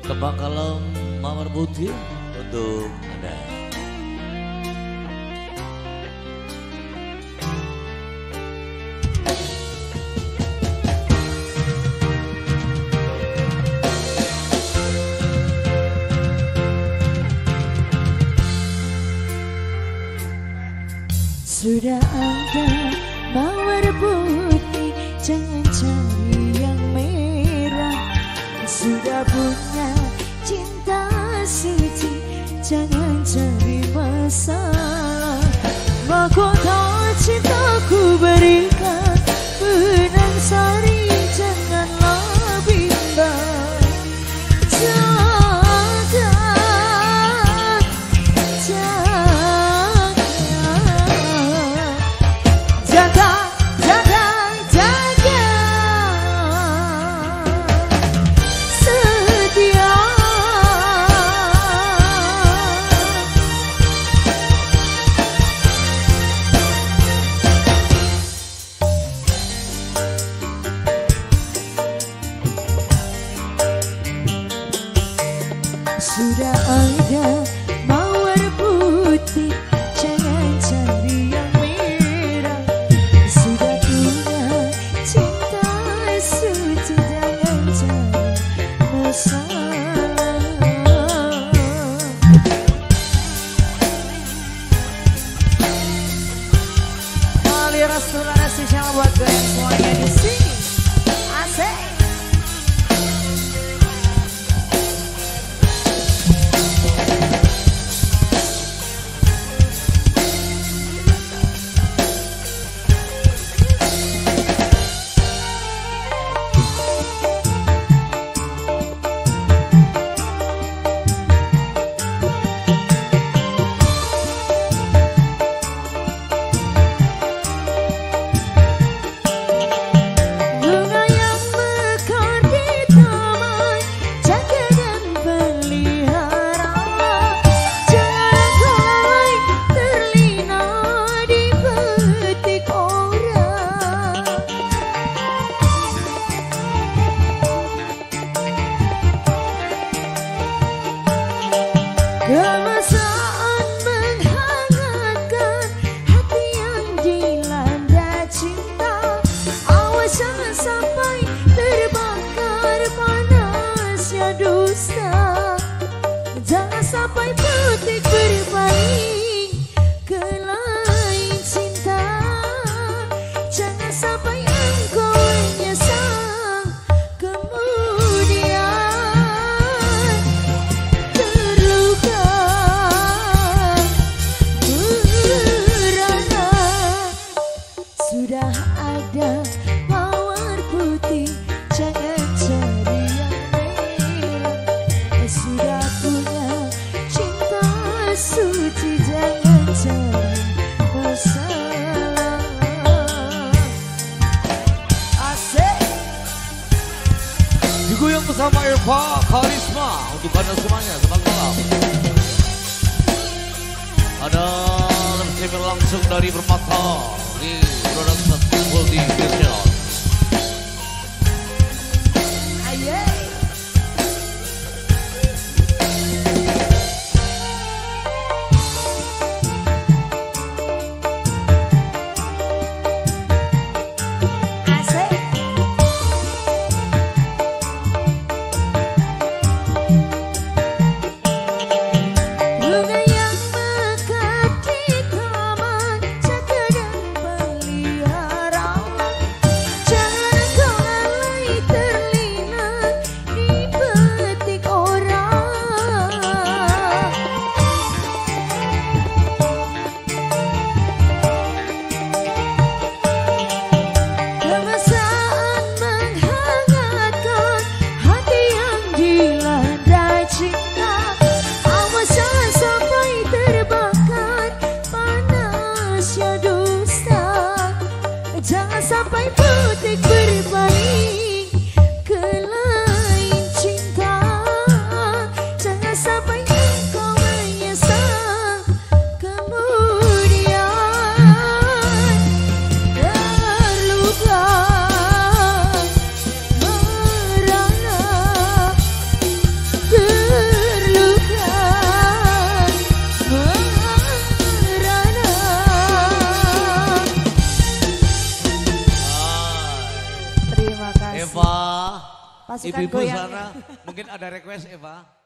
Tebak kalem mawar putih untuk Anda. Sudah ada mawar putih, jangan cari yang merah. Sudah punya cinta suci, jangan cari masalah. Mahkota cintaku berikan, benang sari janganlah bimbang. Sudah ada mawar putih, jangan cari yang merah. Sudah punya cinta suci, jangan cari masalah. Aliran Rasulullah spesial buat kalian semuanya di sini. Asik. Kemesraan menghangatkan hati yang dilanda cinta. Awas jangan sampai terbakar panasnya dusta. Jangan sampai petik berpaling ke lain cinta. Jangan sampai engkau menyesal kemudian. Sudah ada mawar putih, jangan cari yang merah. Sudah punya cinta suci, jangan cari masalah. Asik. Digoyang bersama Irfa Karisma untuk Anda semuanya. Selamat malam. Ada live langsung dari Permata di Production Multivision. kasih. Eva, Pasukan ibu-ibu goyang. sana mungkin ada request Eva.